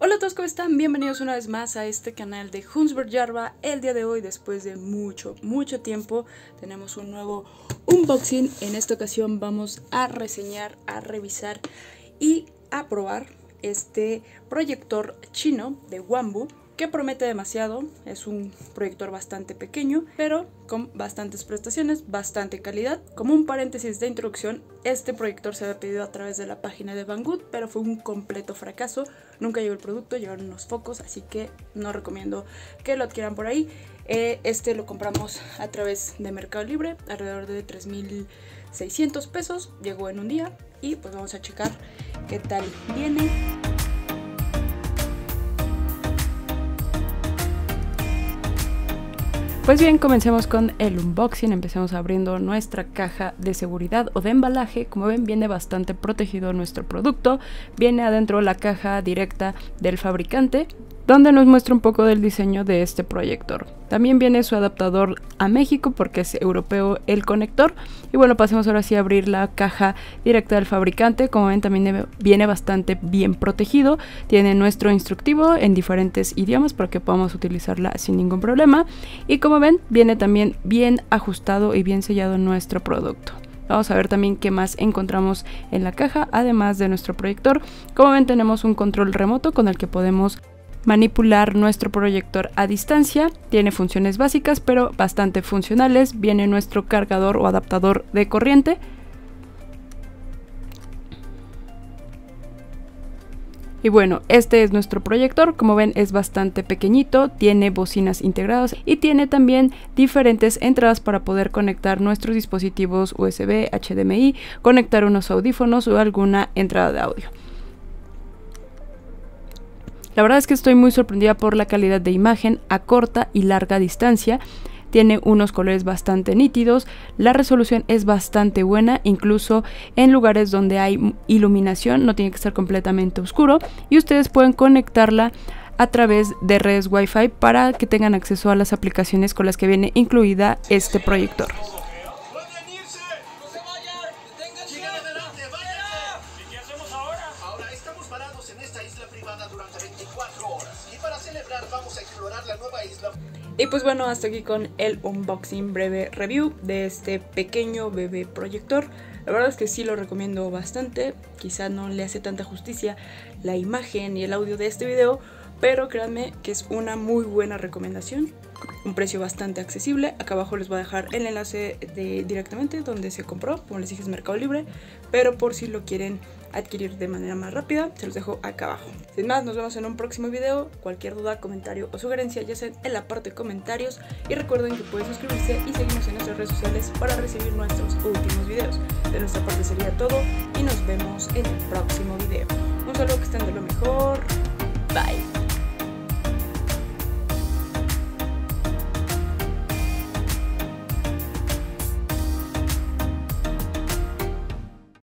Hola a todos, ¿cómo están? Bienvenidos una vez más a este canal de Hunsberg Jarva. El día de hoy, después de mucho tiempo, tenemos un nuevo unboxing. En esta ocasión vamos a reseñar, a revisar y a probar este proyector chino de Wanbo, que promete demasiado. Es un proyector bastante pequeño, pero con bastantes prestaciones, bastante calidad. Como un paréntesis de introducción, este proyector se había pedido a través de la página de Banggood, pero fue un completo fracaso. Nunca llegó el producto, llegaron unos focos, así que no recomiendo que lo adquieran por ahí. Este lo compramos a través de Mercado Libre, alrededor de 3,600 pesos. Llegó en un día y pues vamos a checar qué tal viene. Pues bien, comencemos con el unboxing. Empecemos abriendo nuestra caja de seguridad o de embalaje. Como ven, viene bastante protegido nuestro producto. Viene adentro la caja directa del fabricante, donde nos muestra un poco del diseño de este proyector. También viene su adaptador a México porque es europeo el conector. Y bueno, pasemos ahora sí a abrir la caja directa del fabricante. Como ven, también viene bastante bien protegido. Tiene nuestro instructivo en diferentes idiomas para que podamos utilizarla sin ningún problema. Y como ven, viene también bien ajustado y bien sellado nuestro producto. Vamos a ver también qué más encontramos en la caja, además de nuestro proyector. Como ven, tenemos un control remoto con el que podemos manipular nuestro proyector a distancia. Tiene funciones básicas pero bastante funcionales. Viene nuestro cargador o adaptador de corriente. Y bueno, este es nuestro proyector. Como ven, es bastante pequeñito, tiene bocinas integradas y tiene también diferentes entradas para poder conectar nuestros dispositivos USB, HDMI, conectar unos audífonos o alguna entrada de audio. La verdad es que estoy muy sorprendida por la calidad de imagen a corta y larga distancia. Tiene unos colores bastante nítidos, la resolución es bastante buena, incluso en lugares donde hay iluminación no tiene que estar completamente oscuro, y ustedes pueden conectarla a través de redes Wi-Fi para que tengan acceso a las aplicaciones con las que viene incluida este proyector. Y pues bueno, hasta aquí con el unboxing breve review de este pequeño bebé proyector. La verdad es que sí lo recomiendo bastante. Quizá no le hace tanta justicia la imagen y el audio de este video, pero créanme que es una muy buena recomendación. Un precio bastante accesible. Acá abajo les voy a dejar el enlace directamente donde se compró. Como les dije, es Mercado Libre, pero por si lo quieren adquirir de manera más rápida, se los dejo acá abajo. Sin más, nos vemos en un próximo video. Cualquier duda, comentario o sugerencia, ya sea en la parte de comentarios, y recuerden que pueden suscribirse y seguirnos en nuestras redes sociales para recibir nuestros últimos videos. De nuestra parte sería todo y nos vemos en el próximo video. Un saludo, que estén de lo mejor. Bye.